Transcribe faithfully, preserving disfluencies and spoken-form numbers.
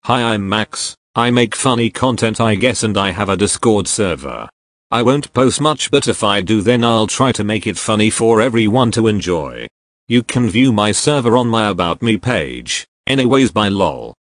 Hi, I'm Max. I make funny content I guess, and I have a Discord server. I won't post much, but if I do then I'll try to make it funny for everyone to enjoy. You can view my server on my About Me page. Anyways, bye lol.